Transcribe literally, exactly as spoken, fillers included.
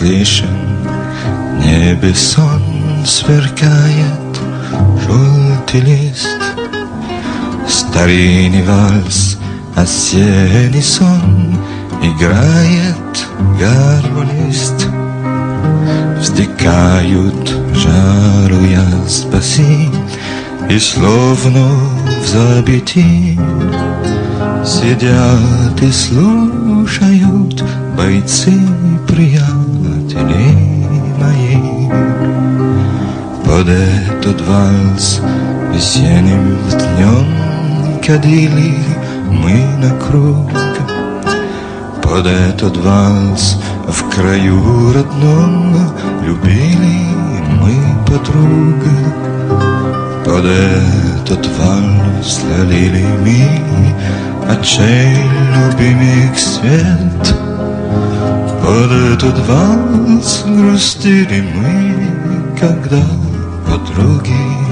слышен, в небе сон сверкает, желтый лист. Старинный вальс, осенний сон, играет гармонист. Вздыхают, жаруя спаси, и словно в забытии сидят и слушают бойцы, приятели мои. Под этот вальс весенним днем кадили мы на круг. Под этот вальс в краю родном любили мы подруг. Под этот вальс лили мы очей любимых свет. Под этот вальс грустили мы, когда подруги